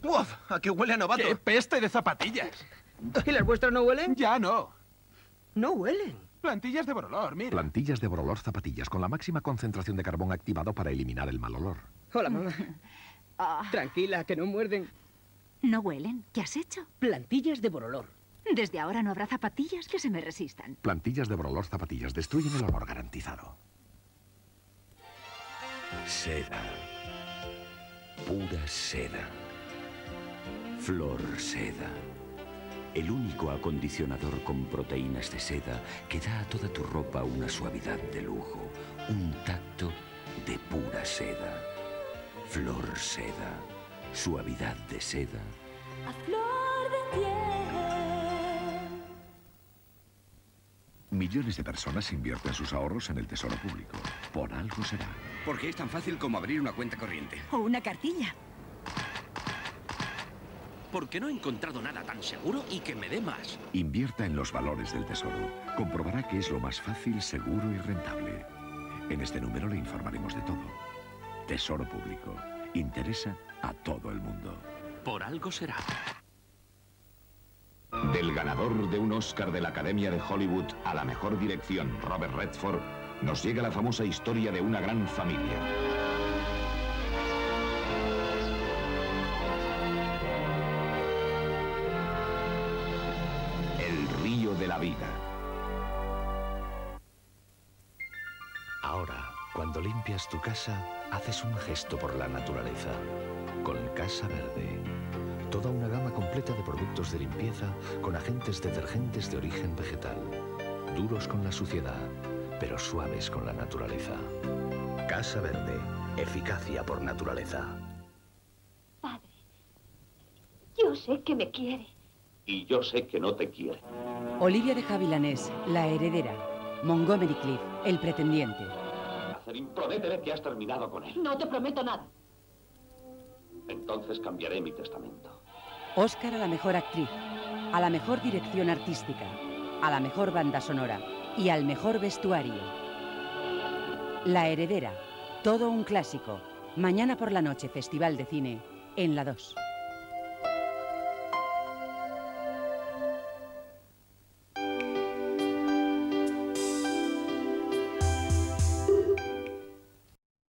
¡Uf! ¿A qué huele a novato? ¡Qué peste de zapatillas! ¿Y las vuestras no huelen? Ya no. No huelen. Plantillas de Borolor, mira. Plantillas de Borolor zapatillas con la máxima concentración de carbón activado para eliminar el mal olor. Hola, mamá. Tranquila, que no muerden. No huelen. ¿Qué has hecho? Plantillas de Borolor. Desde ahora no habrá zapatillas que se me resistan. Plantillas de Borolor zapatillas destruyen el olor garantizado. Seda. Pura seda. Flor Seda. El único acondicionador con proteínas de seda que da a toda tu ropa una suavidad de lujo, un tacto de pura seda. Flor Seda. Suavidad de seda. A flor de piel. Millones de personas invierten sus ahorros en el tesoro público. Por algo será. Porque es tan fácil como abrir una cuenta corriente. O una cartilla. Porque no he encontrado nada tan seguro y que me dé más. Invierta en los valores del tesoro. Comprobará que es lo más fácil, seguro y rentable. En este número le informaremos de todo. Tesoro público. Interesa a todo el mundo. Por algo será. Del ganador de un Oscar de la Academia de Hollywood a la mejor dirección, Robert Redford, nos llega la famosa historia de una gran familia. El río de la vida. Ahora, cuando limpias tu casa, haces un gesto por la naturaleza. Con Casa Verde. Toda una gama completa de productos de limpieza con agentes detergentes de origen vegetal. Duros con la suciedad, pero suaves con la naturaleza. Casa Verde. Eficacia por naturaleza. Padre, yo sé que me quiere. Y yo sé que no te quiere. Olivia de Havillanés, la heredera. Montgomery Clift, el pretendiente. Catherine, prométeme que has terminado con él. No te prometo nada. Entonces cambiaré mi testamento. Oscar a la mejor actriz, a la mejor dirección artística, a la mejor banda sonora y al mejor vestuario. La heredera, todo un clásico. Mañana por la noche, Festival de Cine, en la 2.